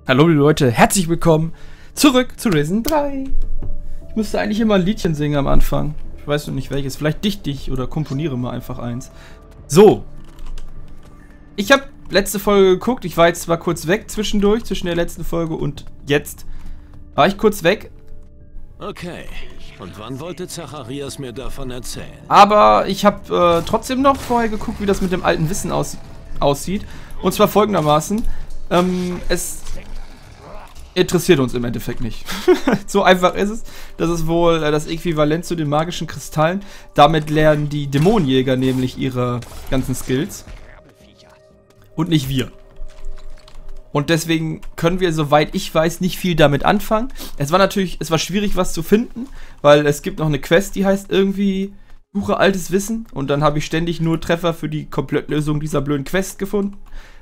Hallo liebe Leute, herzlich willkommen zurück zu Risen 3. Ich müsste eigentlich immer ein Liedchen singen am Anfang. Ich weiß noch nicht welches. Vielleicht dichte ich oder komponiere mal einfach eins. So. Ich habe letzte Folge geguckt. Ich war jetzt zwar kurz weg zwischendurch, zwischen der letzten Folge und jetzt. War ich kurz weg. Okay. Und wann wollte Zacharias mir davon erzählen? Aber ich habe trotzdem noch vorher geguckt, wie das mit dem alten Wissen aussieht. Und zwar folgendermaßen. Es interessiert uns im Endeffekt nicht. So einfach ist es. Das ist wohl das Äquivalent zu den magischen Kristallen. Damit lernen die Dämonenjäger nämlich ihre ganzen Skills. Und nicht wir. Und deswegen können wir, soweit ich weiß, nicht viel damit anfangen. Es war schwierig, was zu finden, weil es gibt noch eine Quest, die heißt irgendwie Suche altes Wissen. Und dann habe ich ständig nur Treffer für die Komplettlösung dieser blöden Quest gefunden.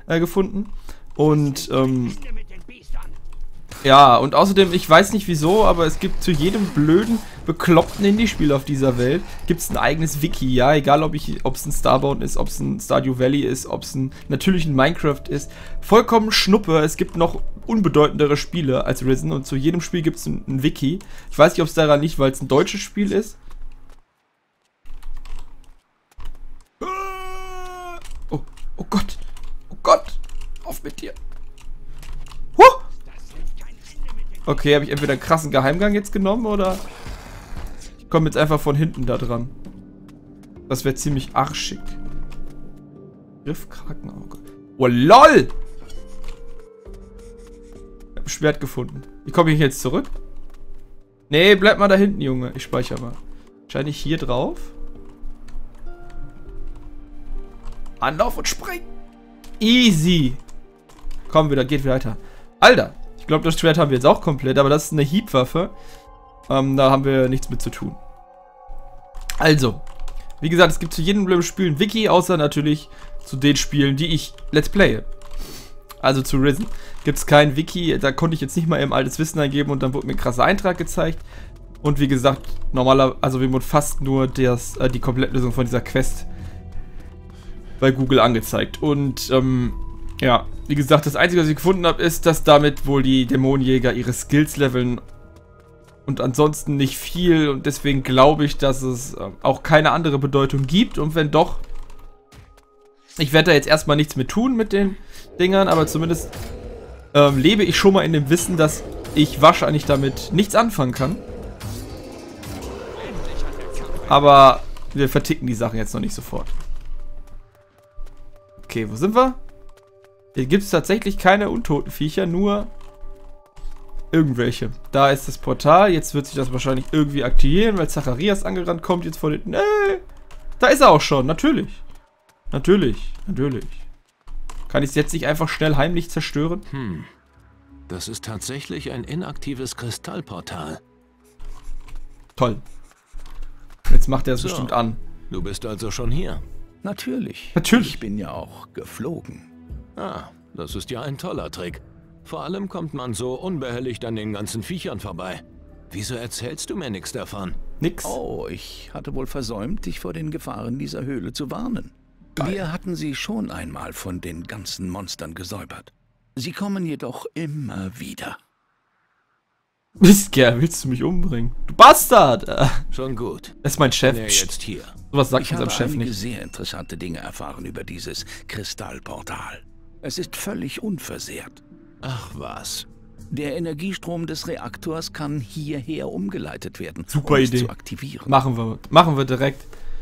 Und, ja, und außerdem, ich weiß nicht wieso, aber es gibt zu jedem blöden, bekloppten Indie-Spiel auf dieser Welt, gibt es ein eigenes Wiki, ja, egal ob es ein Starbound ist, ob es ein Stardew Valley ist, ob es natürlich ein Minecraft ist, vollkommen Schnuppe, es gibt noch unbedeutendere Spiele als Risen und zu jedem Spiel gibt es ein Wiki. Ich weiß nicht, ob es daran liegt, weil es ein deutsches Spiel ist. Oh, oh Gott, auf mit dir. Okay, habe ich entweder einen krassen Geheimgang jetzt genommen oder ich komme jetzt einfach von hinten da dran. Das wäre ziemlich arschig. Griffkrakenauge. Oh, LOL! Ich habe ein Schwert gefunden. Wie komme ich jetzt zurück? Nee, bleib mal da hinten, Junge. Ich speichere mal. Wahrscheinlich hier drauf. Anlauf und spring! Easy! Komm wieder, geht weiter. Alter! Ich glaube, das Schwert haben wir jetzt auch komplett, aber das ist eine Hiebwaffe. Da haben wir nichts mit zu tun. Also, wie gesagt, es gibt zu jedem blöden Spiel ein Wiki, außer natürlich zu den Spielen, die ich Let's Playe. Also zu Risen gibt es kein Wiki, da konnte ich jetzt nicht mal eben altes Wissen eingeben und dann wurde mir ein krasser Eintrag gezeigt. Und wie gesagt, normalerweise mir wurde fast nur die Komplettlösung von dieser Quest bei Google angezeigt. Und, ja, wie gesagt, das Einzige, was ich gefunden habe, ist, dass damit wohl die Dämonenjäger ihre Skills leveln und ansonsten nicht viel und deswegen glaube ich, dass es auch keine andere Bedeutung gibt und wenn doch, ich werde da jetzt erstmal nichts mit tun mit den Dingern, aber zumindest lebe ich schon mal in dem Wissen, dass ich wahrscheinlich damit nichts anfangen kann. Aber wir verticken die Sachen jetzt noch nicht sofort. Okay, wo sind wir? Hier gibt es tatsächlich keine untoten Viecher, nur irgendwelche. Da ist das Portal. Jetzt wird sich das wahrscheinlich irgendwie aktivieren, weil Zacharias angerannt kommt jetzt vor den... Da ist er auch schon, natürlich. Natürlich. Kann ich es jetzt nicht einfach schnell heimlich zerstören? Das ist tatsächlich ein inaktives Kristallportal. Toll. Jetzt macht er es bestimmt an. Du bist also schon hier. Natürlich. Ich bin ja auch geflogen. Ah, das ist ja ein toller Trick. Vor allem kommt man so unbehelligt an den ganzen Viechern vorbei. Wieso erzählst du mir nichts davon? Nix. Oh, ich hatte wohl versäumt, dich vor den Gefahren dieser Höhle zu warnen. Geil. Wir hatten sie schon einmal von den ganzen Monstern gesäubert. Sie kommen jedoch immer wieder. Willst du mich umbringen? Du Bastard! Schon gut. Das ist mein Chef. Bin ja jetzt hier. Sowas sagt Ich unserem habe Chef einige nicht. sehr interessante Dinge erfahren über dieses Kristallportal. Es ist völlig unversehrt. Ach was. Der Energiestrom des Reaktors kann hierher umgeleitet werden, Super um es Idee. zu aktivieren. Machen wir direkt.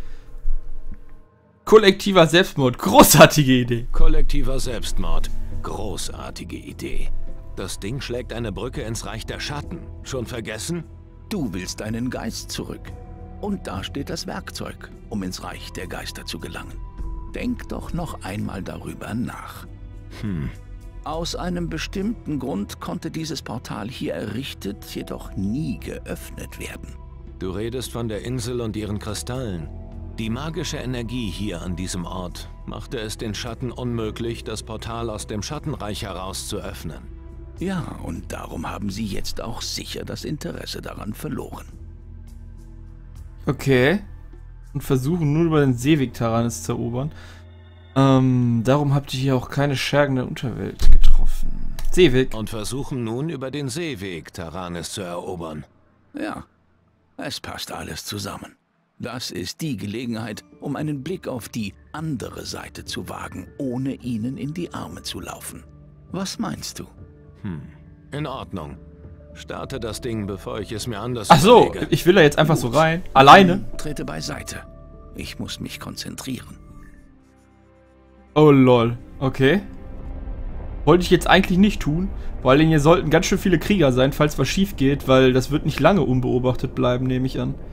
Kollektiver Selbstmord. Großartige Idee. Kollektiver Selbstmord. Großartige Idee. Das Ding schlägt eine Brücke ins Reich der Schatten. Schon vergessen? Du willst deinen Geist zurück. Und da steht das Werkzeug, um ins Reich der Geister zu gelangen. Denk doch noch einmal darüber nach. Aus einem bestimmten Grund konnte dieses Portal hier errichtet, jedoch nie geöffnet werden. Du redest von der Insel und ihren Kristallen. Die magische Energie hier an diesem Ort machte es den Schatten unmöglich, das Portal aus dem Schattenreich heraus zu öffnen. Ja, und darum haben sie jetzt auch sicher das Interesse daran verloren. Okay. Und versuchen nur über den Seeweg Taranis zu erobern. Darum habt ihr hier auch keine Schergen der Unterwelt getroffen. Seeweg. Und versuchen nun über den Seeweg Taranis zu erobern. Ja, es passt alles zusammen. Das ist die Gelegenheit, um einen Blick auf die andere Seite zu wagen, ohne ihnen in die Arme zu laufen. Was meinst du? In Ordnung. Starte das Ding, bevor ich es mir anders Ach so, überlege. ich will da jetzt einfach so rein. Alleine? Trete beiseite. Ich muss mich konzentrieren. Oh lol. Okay. Wollte ich jetzt eigentlich nicht tun. Vor allem hier sollten ganz schön viele Krieger sein, falls was schief geht, weil das wird nicht lange unbeobachtet bleiben, nehme ich an.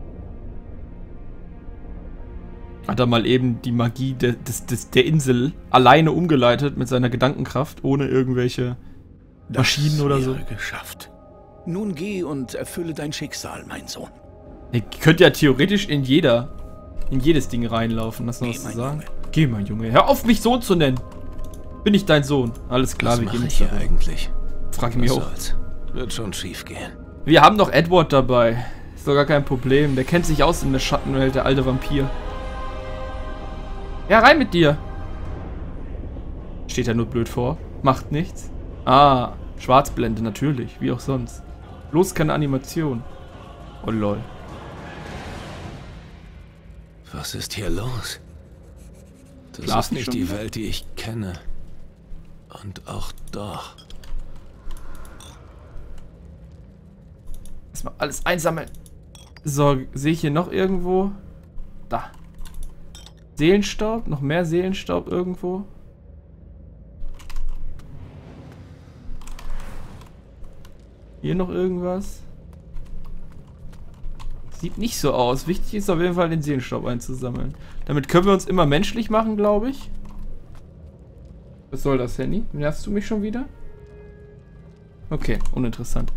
Hat er mal eben die Magie der Insel alleine umgeleitet mit seiner Gedankenkraft, ohne irgendwelche Maschinen oder so. Geschafft. Nun geh und erfülle dein Schicksal, mein Sohn. Ihr könnt ja theoretisch in jedes Ding reinlaufen, hast du noch was zu sagen? Geh, mein Junge. Hör auf, mich Sohn zu nennen. Bin ich dein Sohn? Alles klar, wir gehen jetzt hier eigentlich. Frag ich mich auch. Wird schon schief gehen. Wir haben doch Edward dabei. Ist doch gar kein Problem. Der kennt sich aus in der Schattenwelt, der alte Vampir. Ja, rein mit dir. Steht ja nur blöd vor. Macht nichts. Ah, Schwarzblende, natürlich. Wie auch sonst. Bloß keine Animation. Oh lol. Was ist hier los? Das Schlaf ist nicht schon die wieder? Welt, die ich kenne. Und auch doch. Erstmal alles einsammeln. So, sehe ich hier noch irgendwo? Da. Seelenstaub? Noch mehr Seelenstaub irgendwo? Hier noch irgendwas? Sieht nicht so aus. Wichtig ist auf jeden Fall, den Seelenstaub einzusammeln. Damit können wir uns immer menschlich machen, glaube ich. Was soll das, Henny? Nervst du mich schon wieder? Okay, uninteressant.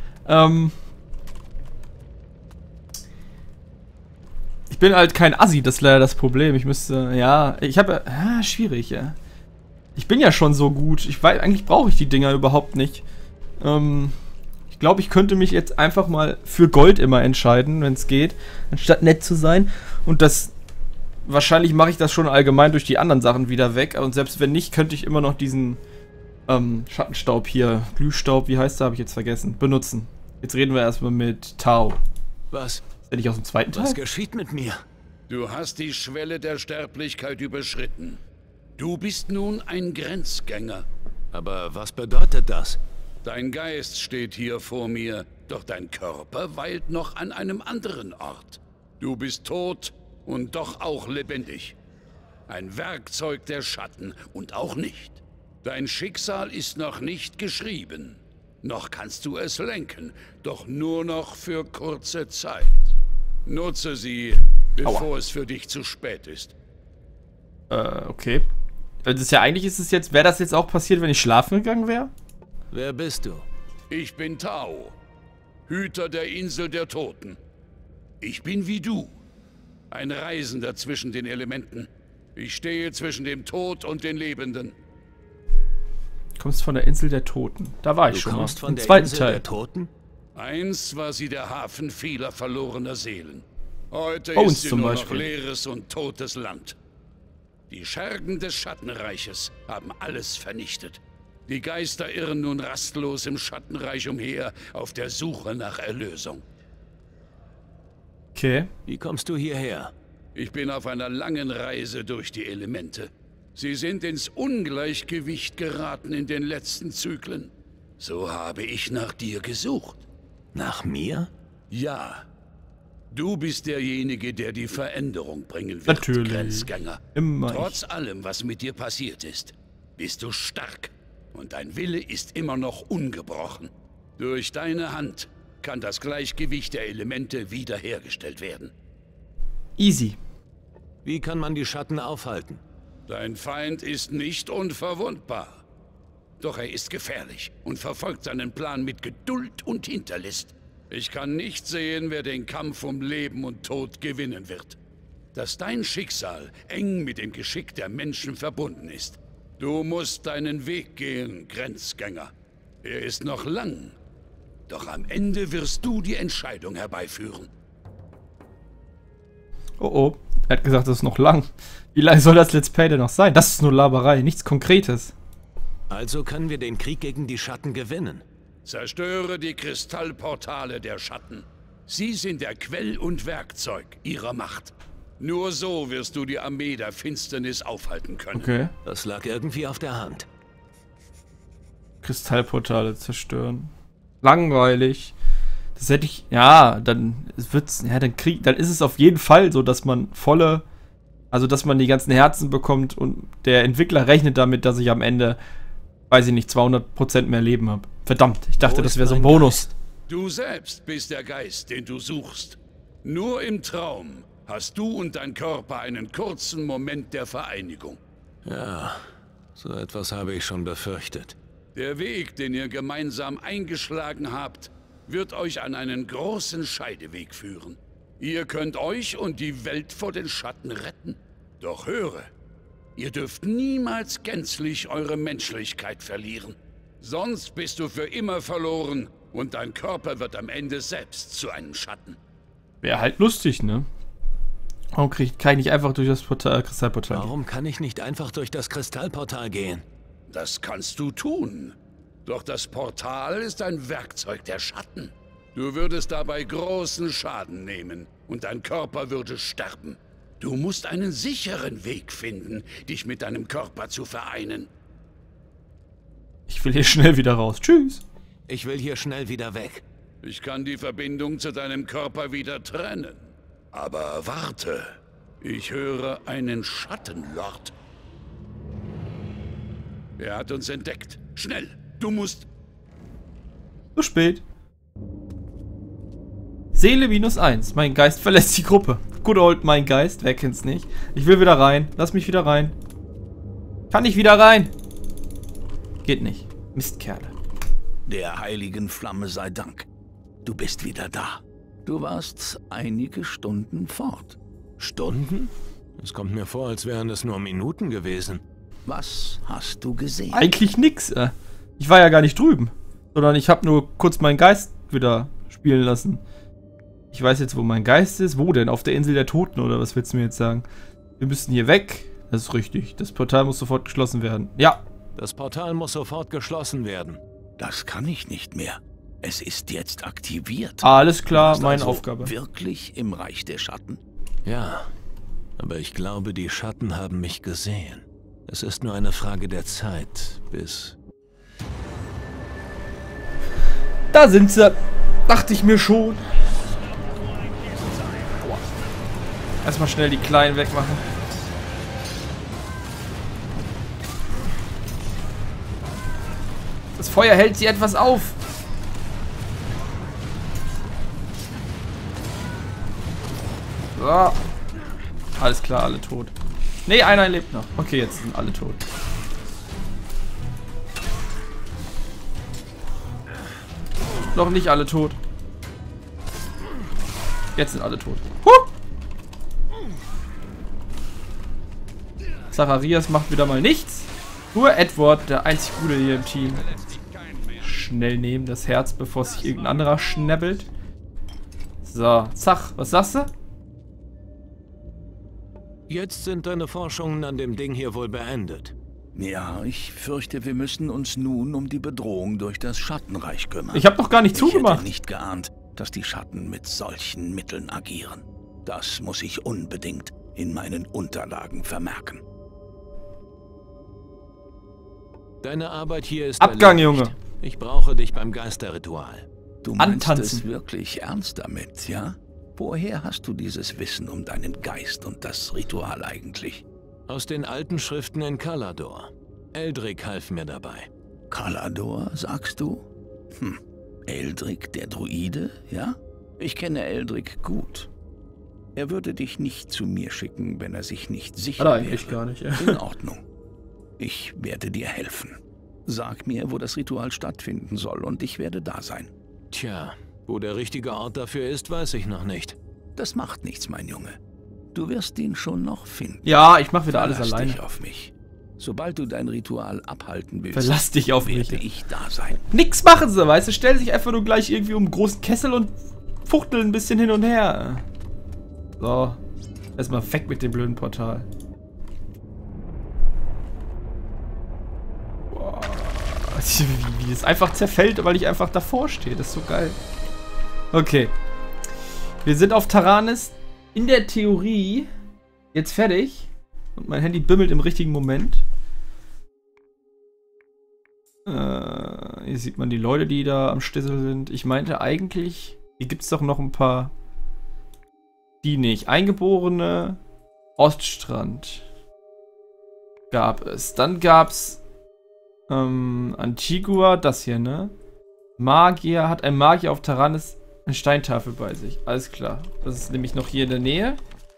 Ich bin halt kein Assi, das ist leider das Problem. Ich müsste, ja, ich habe, schwierig, ja. Ich bin ja schon so gut. Ich weiß, eigentlich brauche ich die Dinger überhaupt nicht. Ich glaube, ich könnte mich jetzt einfach mal für Gold immer entscheiden, wenn es geht, anstatt nett zu sein. Und das, wahrscheinlich mache ich das schon allgemein durch die anderen Sachen wieder weg. Und selbst wenn nicht, könnte ich immer noch diesen Schattenstaub hier, Glühstaub, wie heißt der, habe ich jetzt vergessen, benutzen. Jetzt reden wir erstmal mit Tao. Was? Ist der nicht aus dem zweiten Teil? Was geschieht mit mir? Du hast die Schwelle der Sterblichkeit überschritten. Du bist nun ein Grenzgänger. Aber was bedeutet das? Dein Geist steht hier vor mir, doch dein Körper weilt noch an einem anderen Ort. Du bist tot und doch auch lebendig. Ein Werkzeug der Schatten und auch nicht. Dein Schicksal ist noch nicht geschrieben. Noch kannst du es lenken, doch nur noch für kurze Zeit. Nutze sie, bevor es für dich zu spät ist. Okay. Das ist ja, eigentlich ist es jetzt, wäre das jetzt auch passiert, wenn ich schlafen gegangen wäre? Wer bist du? Ich bin Tao, Hüter der Insel der Toten. Ich bin wie du, ein Reisender zwischen den Elementen. Ich stehe zwischen dem Tod und den Lebenden. Du kommst von der Insel der Toten. Da war ich schon mal. Du kommst von Im der zweiten Insel Teil. der Toten? Einst war sie der Hafen vieler verlorener Seelen. Heute Bones ist sie zum nur Beispiel. noch leeres und totes Land. Die Schergen des Schattenreiches haben alles vernichtet. Die Geister irren nun rastlos im Schattenreich umher, auf der Suche nach Erlösung. Okay. Wie kommst du hierher? Ich bin auf einer langen Reise durch die Elemente. Sie sind ins Ungleichgewicht geraten in den letzten Zyklen. So habe ich nach dir gesucht. Nach mir? Ja. Du bist derjenige, der die Veränderung bringen wird, Natürlich. Grenzgänger. Immer Trotz allem, was mit dir passiert ist, bist du stark. Und dein Wille ist immer noch ungebrochen. Durch deine Hand kann das Gleichgewicht der Elemente wiederhergestellt werden. Easy. Wie kann man die Schatten aufhalten? Dein Feind ist nicht unverwundbar. Doch er ist gefährlich und verfolgt seinen Plan mit Geduld und Hinterlist. Ich kann nicht sehen, wer den Kampf um Leben und Tod gewinnen wird. Dass dein Schicksal eng mit dem Geschick der Menschen verbunden ist. Du musst deinen Weg gehen, Grenzgänger. Er ist noch lang. Doch am Ende wirst du die Entscheidung herbeiführen. Oh oh. Er hat gesagt, das ist noch lang. Wie lange soll das Let's Play denn noch sein? Das ist nur Laberei, nichts Konkretes. Also können wir den Krieg gegen die Schatten gewinnen. Zerstöre die Kristallportale der Schatten. Sie sind der Quell und Werkzeug ihrer Macht. Nur so wirst du die Armee der Finsternis aufhalten können. Okay. Das lag irgendwie auf der Hand. Kristallportale zerstören. Langweilig. Das hätte ich. Ja, dann wird's. Ja, dann ist es auf jeden Fall so, dass man also dass man die ganzen Herzen bekommt und der Entwickler rechnet damit, dass ich am Ende, weiß ich nicht, 200% mehr Leben habe. Verdammt, ich dachte, das wäre so ein Bonus. Du selbst bist der Geist, den du suchst. Nur im Traum hast du und dein Körper einen kurzen Moment der Vereinigung. Ja, so etwas habe ich schon befürchtet. Der Weg, den ihr gemeinsam eingeschlagen habt, wird euch an einen großen Scheideweg führen. Ihr könnt euch und die Welt vor den Schatten retten. Doch höre, ihr dürft niemals gänzlich eure Menschlichkeit verlieren. Sonst bist du für immer verloren und dein Körper wird am Ende selbst zu einem Schatten. Wäre halt lustig, ne? Warum kann ich nicht einfach durch das Kristallportal gehen? Warum kann ich nicht einfach durch das Kristallportal gehen? Das kannst du tun. Doch das Portal ist ein Werkzeug der Schatten. Du würdest dabei großen Schaden nehmen und dein Körper würde sterben. Du musst einen sicheren Weg finden, dich mit deinem Körper zu vereinen. Ich will hier schnell wieder raus. Tschüss. Ich will hier schnell wieder weg. Ich kann die Verbindung zu deinem Körper wieder trennen. Aber warte, ich höre einen Schattenlord. Er hat uns entdeckt. Schnell, du musst... Zu spät. Seele -1. Mein Geist verlässt die Gruppe. Good old mein Geist. Wer kennt's nicht? Ich will wieder rein. Lass mich wieder rein. Kann ich wieder rein? Geht nicht. Mistkerle. Der heiligen Flamme sei Dank. Du bist wieder da. Du warst einige Stunden fort. Stunden? Es kommt mir vor, als wären es nur Minuten gewesen. Was hast du gesehen? Eigentlich nix. Ich war ja gar nicht drüben. Sondern ich habe nur kurz meinen Geist wieder spielen lassen. Ich weiß jetzt, wo mein Geist ist. Wo denn? Auf der Insel der Toten, oder was willst du mir jetzt sagen? Wir müssen hier weg. Das ist richtig. Das Portal muss sofort geschlossen werden. Ja. Das Portal muss sofort geschlossen werden. Das kann ich nicht mehr. Es ist jetzt aktiviert. Alles klar, meine also Aufgabe. Wirklich im Reich der Schatten? Ja, aber ich glaube, die Schatten haben mich gesehen. Es ist nur eine Frage der Zeit, bis... Da sind sie. Dachte ich mir schon. Erstmal schnell die Kleinen wegmachen. Das Feuer hält sie etwas auf. So. Alles klar, alle tot. Ne, einer lebt noch. Okay, jetzt sind alle tot. Noch nicht alle tot. Jetzt sind alle tot. Zacharias macht wieder mal nichts. Nur Edward, der einzig Gute hier im Team. Schnell nehmen das Herz, bevor sich irgendein anderer schnabbelt. So, Zach, was sagst du? Jetzt sind deine Forschungen an dem Ding hier wohl beendet. Ja, ich fürchte, wir müssen uns nun um die Bedrohung durch das Schattenreich kümmern. Ich habe doch gar nicht Ich zugemacht. hätte nicht geahnt, dass die Schatten mit solchen Mitteln agieren. Das muss ich unbedingt in meinen Unterlagen vermerken. Deine Arbeit hier ist Abgang, erledigt. Junge. Ich brauche dich beim Geisterritual. Du meinst Antanzen. es wirklich ernst damit, ja? Woher hast du dieses Wissen um deinen Geist und das Ritual eigentlich? Aus den alten Schriften in Kalador. Eldrick half mir dabei. Kalador, sagst du? Eldrick, der Druide, ja? Ich kenne Eldrick gut. Er würde dich nicht zu mir schicken, wenn er sich nicht sicher Hat er wäre. eigentlich gar nicht, ja. In Ordnung. Ich werde dir helfen. Sag mir, wo das Ritual stattfinden soll und ich werde da sein. Tja, wo der richtige Ort dafür ist, weiß ich noch nicht. Das macht nichts, mein Junge. Du wirst ihn schon noch finden. Ja, ich mache wieder alles Verlass alleine. dich auf mich. Sobald du dein Ritual abhalten willst, Verlass dich auf mich. werde ich da sein. Nix machen sie, weißt du? Stellen sich einfach nur gleich irgendwie um einen großen Kessel und fuchteln ein bisschen hin und her. So. Erstmal weg mit dem blöden Portal. Boah. Wie es einfach zerfällt, weil ich einfach davor stehe. Das ist so geil. Okay. Wir sind auf Taranis in der Theorie jetzt fertig. Und mein Handy bimmelt im richtigen Moment. Hier sieht man die Leute, die da am Stissel sind. Ich meinte eigentlich, hier gibt es doch noch ein paar... Die nicht. Eingeborene Oststrand gab es. Dann gab es Antigua, das hier, ne? Magier, hat ein Magier auf Taranis eine Steintafel bei sich. Alles klar. Das ist nämlich noch hier in der Nähe.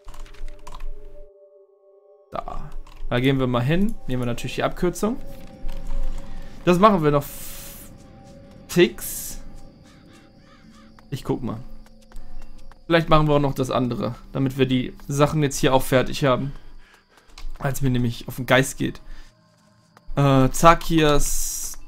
Da gehen wir mal hin. Nehmen wir natürlich die Abkürzung. Das machen wir noch. Ticks. Ich guck mal. Vielleicht machen wir auch noch das andere, damit wir die Sachen jetzt hier auch fertig haben. Als mir nämlich auf den Geist geht. Zakias.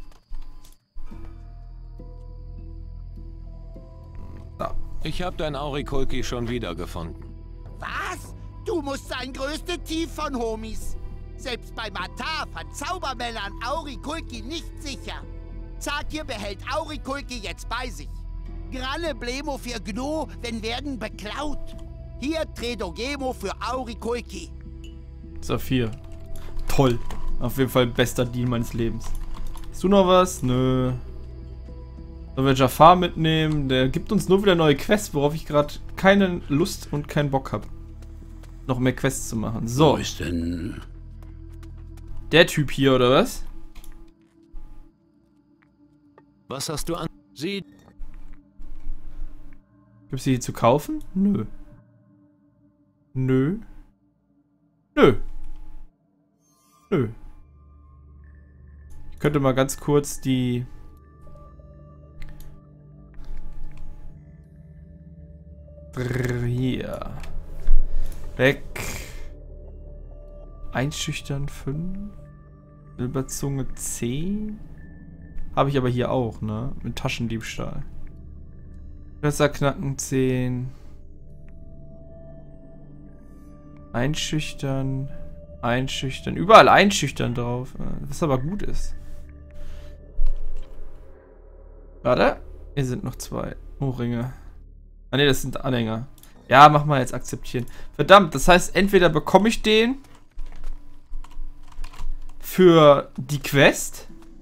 Da. Ich habe dein Aurikulki schon wiedergefunden. Was? Du musst sein größtes Tief von Homies. Selbst bei Matar von Zaubermännern Aurikulki nicht sicher. Zakir behält Aurikulki jetzt bei sich. Gralle Blemo für Gno, wenn werden beklaut. Hier Tredogemo für Aurikulki. Saphir. Toll. Auf jeden Fall bester Deal meines Lebens. Hast du noch was? Nö. Sollen wir Jafar mitnehmen? Der gibt uns nur wieder neue Quests, worauf ich gerade keine Lust und keinen Bock habe. Noch mehr Quests zu machen. So. Wo ist denn... Der Typ hier, oder was? Was hast du an? Sie... Gibt's die hier zu kaufen? Nö. Nö. Nö. Nö. Ich könnte mal ganz kurz die... Hier. Weg. Einschüchtern 5. Silberzunge 10. Habe ich aber hier auch, ne? Mit Taschendiebstahl. Messerknacken 10. Einschüchtern. Einschüchtern. Überall einschüchtern drauf. Was aber gut ist. Warte. Hier sind noch 2 Ohrringe. Ah ne, das sind Anhänger. Ja, mach mal jetzt akzeptieren. Verdammt, das heißt, entweder bekomme ich den für die Quest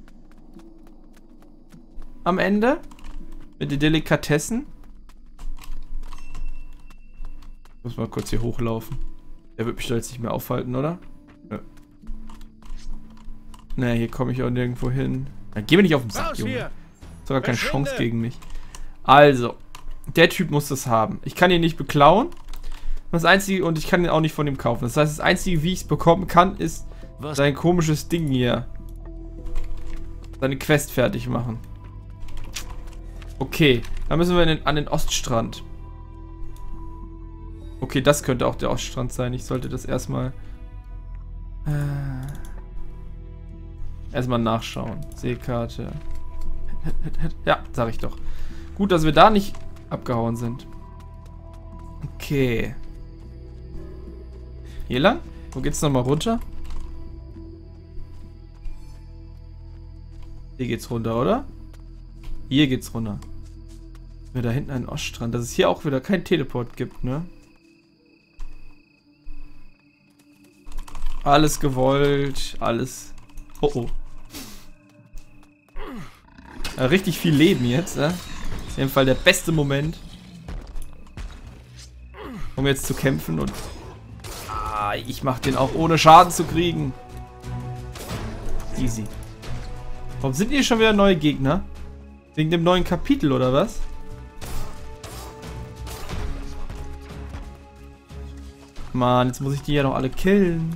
am Ende mit den Delikatessen. Ich muss mal kurz hier hochlaufen. Der wird mich da jetzt nicht mehr aufhalten, oder? Ja. Ne, hier komme ich auch nirgendwo hin. Dann geh mir nicht auf den Sack, Junge. Hat sogar keine Chance gegen mich. Also, der Typ muss das haben. Ich kann ihn nicht beklauen. Das Einzige, und ich kann ihn auch nicht von ihm kaufen. Das heißt, das Einzige, wie ich es bekommen kann, ist sein komisches Ding hier. Seine Quest fertig machen. Okay, dann müssen wir an den Oststrand. Okay, das könnte auch der Oststrand sein. Ich sollte das erstmal nachschauen. Seekarte. Ja, sag ich doch. Gut, dass wir da nicht abgehauen sind. Okay. Hier lang? Wo geht's nochmal runter? Hier geht's runter, oder? Hier geht's runter. Wir da hinten einen Oststrand. Dass es hier auch wieder kein Teleport gibt, ne? Alles gewollt. Alles... Oh, oh. Ja, richtig viel Leben jetzt, ne? Auf jeden Fall der beste Moment, um jetzt zu kämpfen und... ich mach den auch ohne Schaden zu kriegen. Easy. Warum sind hier schon wieder neue Gegner? Wegen dem neuen Kapitel, oder was? Mann, jetzt muss ich die ja noch alle killen.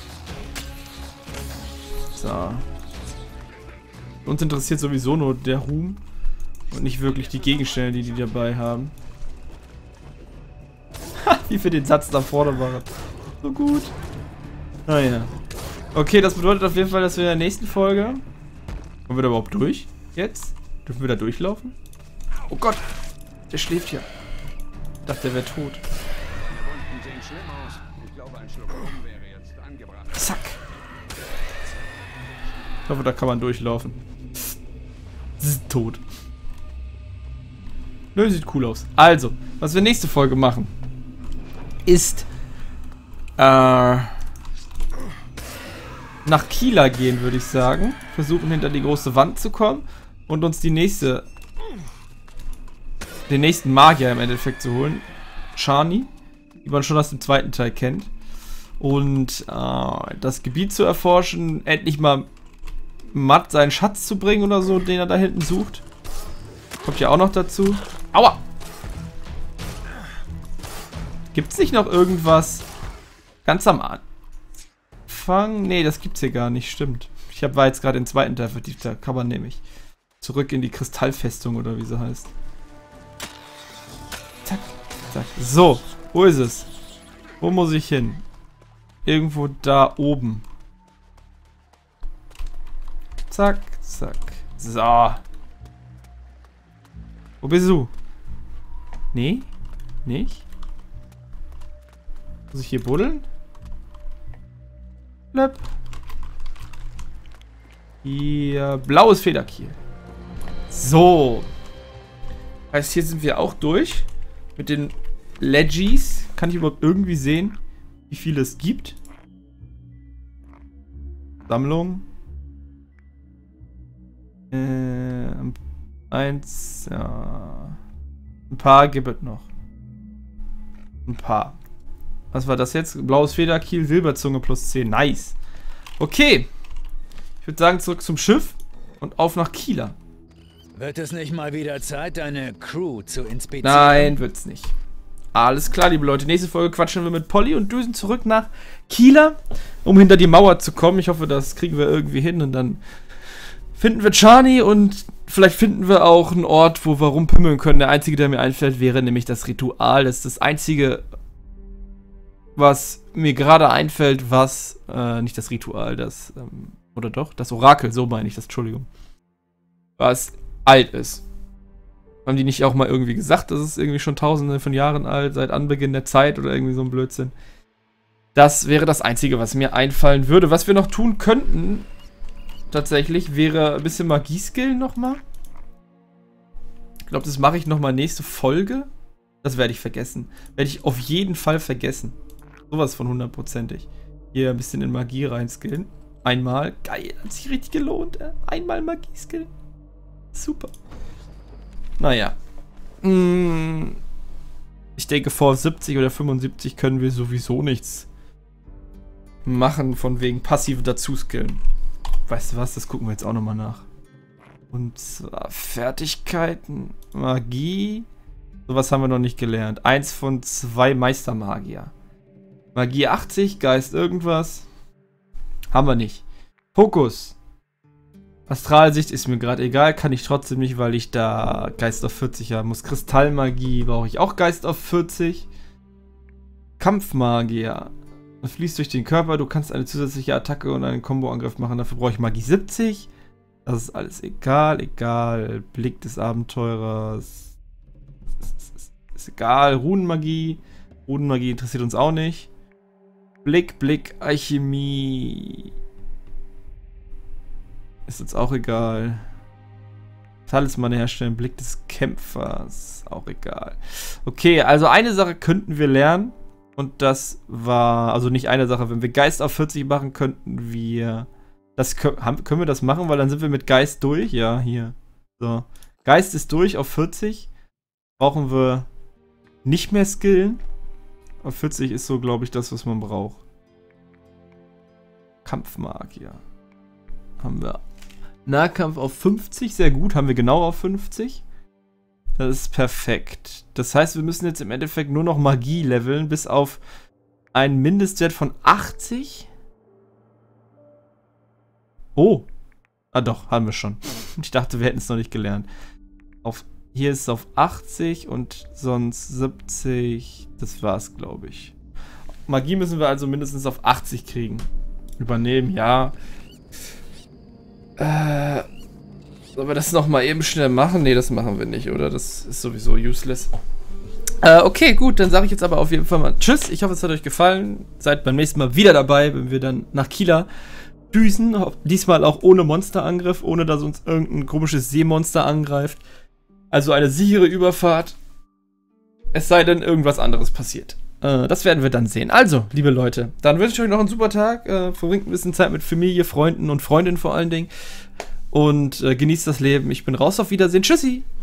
So. Uns interessiert sowieso nur der Ruhm. Und nicht wirklich die Gegenstände, die dabei haben. Wie für den Satz da vorne war. So gut. Naja. Okay, das bedeutet auf jeden Fall, dass wir in der nächsten Folge... Kommen wir da überhaupt durch? Jetzt? Dürfen wir da durchlaufen? Oh Gott! Der schläft ja. Ich dachte, der wäre tot. Zack! Ich hoffe, da kann man durchlaufen. Tot. Nö, sieht cool aus. Also, was wir nächste Folge machen, ist nach Kila gehen, würde ich sagen. Versuchen, hinter die große Wand zu kommen und uns den nächsten Magier im Endeffekt zu holen. Shani, die man schon aus dem zweiten Teil kennt. Und das Gebiet zu erforschen, endlich mal Matt seinen Schatz zu bringen oder so, den er da hinten sucht. Kommt ja auch noch dazu. Aua! Gibt's nicht noch irgendwas ganz am Anfang? Nee, das gibt's hier gar nicht, stimmt. Ich war jetzt gerade im zweiten Teil vertieft, da kann man nämlich zurück in die Kristallfestung oder wie sie heißt. Zack, zack. So, wo ist es? Wo muss ich hin? Irgendwo da oben. Zack, zack. So. Wo bist du? Nee? Nicht? Muss ich hier buddeln? Blöpp. Hier. Blaues Federkiel. So. Heißt, hier sind wir auch durch. Mit den Legis. Kann ich überhaupt irgendwie sehen, wie viele es gibt? Sammlung. Eins. Ja. Ein paar gibt es noch. Ein paar. Was war das jetzt? Blaues Federkiel, Silberzunge plus 10. Nice. Okay. Ich würde sagen, zurück zum Schiff und auf nach Kila. Wird es nicht mal wieder Zeit, deine Crew zu inspizieren? Nein, wird's nicht. Alles klar, liebe Leute. Nächste Folge quatschen wir mit Polly und düsen zurück nach Kila, um hinter die Mauer zu kommen. Ich hoffe, das kriegen wir irgendwie hin und dann finden wir Shani und vielleicht finden wir auch einen Ort, wo wir rumpimmeln können. Der einzige, der mir einfällt, wäre nämlich das Ritual. Das ist das einzige, was mir gerade einfällt, was, nicht das Ritual, das, oder doch? Das Orakel, so meine ich das, Entschuldigung. Was alt ist. Haben die nicht auch mal irgendwie gesagt, das ist irgendwie schon tausende von Jahren alt, seit Anbeginn der Zeit oder irgendwie so ein Blödsinn? Das wäre das Einzige, was mir einfallen würde. Was wir noch tun könnten, tatsächlich, wäre ein bisschen Magie-Skill nochmal. Ich glaube, das mache ich nochmal nächste Folge. Das werde ich vergessen. Werde ich auf jeden Fall vergessen. Sowas von 100%ig. Hier ein bisschen in Magie reinskillen. Einmal. Geil, hat sich richtig gelohnt. Einmal Magie-Skill. Super. Naja. Ich denke, vor 70 oder 75 können wir sowieso nichts machen, von wegen passiv dazu skillen. Weißt du was? Das gucken wir jetzt auch nochmal nach. Und zwar Fertigkeiten, Magie. Sowas haben wir noch nicht gelernt. 1 von 2 Meistermagier. Magie 80, Geist irgendwas. Haben wir nicht. Fokus. Astralsicht ist mir gerade egal, kann ich trotzdem nicht, weil ich da Geist auf 40 haben muss. Kristallmagie brauche ich auch Geist auf 40. Kampfmagier. Das fließt durch den Körper, du kannst eine zusätzliche Attacke und einen Komboangriff machen, dafür brauche ich Magie 70. Das ist alles egal, egal. Blick des Abenteurers. Ist egal. Runenmagie. Runenmagie interessiert uns auch nicht. Blick, Alchemie. Ist uns auch egal. Talisman herstellen, Blick des Kämpfers. Auch egal. Okay, also eine Sache könnten wir lernen. Und das war, also nicht eine Sache, wenn wir Geist auf 40 machen, könnten wir, das können wir das machen, weil dann sind wir mit Geist durch. Ja, hier. So. Geist ist durch auf 40. Brauchen wir nicht mehr skillen. Auf 40 ist so, glaube ich, das, was man braucht. Kampfmagier. Haben wir. Nahkampf auf 50, sehr gut. Haben wir genau auf 50. Das ist perfekt. Das heißt, wir müssen jetzt im Endeffekt nur noch Magie leveln, bis auf einen Mindestwert von 80. Oh. Ah doch, haben wir schon. Ich dachte, wir hätten es noch nicht gelernt. Hier ist es auf 80 und sonst 70. Das war's, glaube ich. Magie müssen wir also mindestens auf 80 kriegen. Übernehmen, ja. Sollen wir das nochmal eben schnell machen? Ne, das machen wir nicht, oder? Das ist sowieso useless. Okay, gut, dann sage ich jetzt aber auf jeden Fall mal Tschüss. Ich hoffe, es hat euch gefallen. Seid beim nächsten Mal wieder dabei, wenn wir dann nach Kila düsen. Diesmal auch ohne Monsterangriff, ohne dass uns irgendein komisches Seemonster angreift. Also eine sichere Überfahrt. Es sei denn, irgendwas anderes passiert. Das werden wir dann sehen. Also, liebe Leute, dann wünsche ich euch noch einen super Tag. Verbringt ein bisschen Zeit mit Familie, Freunden und Freundinnen vor allen Dingen. Und genießt das Leben. Ich bin raus, auf Wiedersehen. Tschüssi!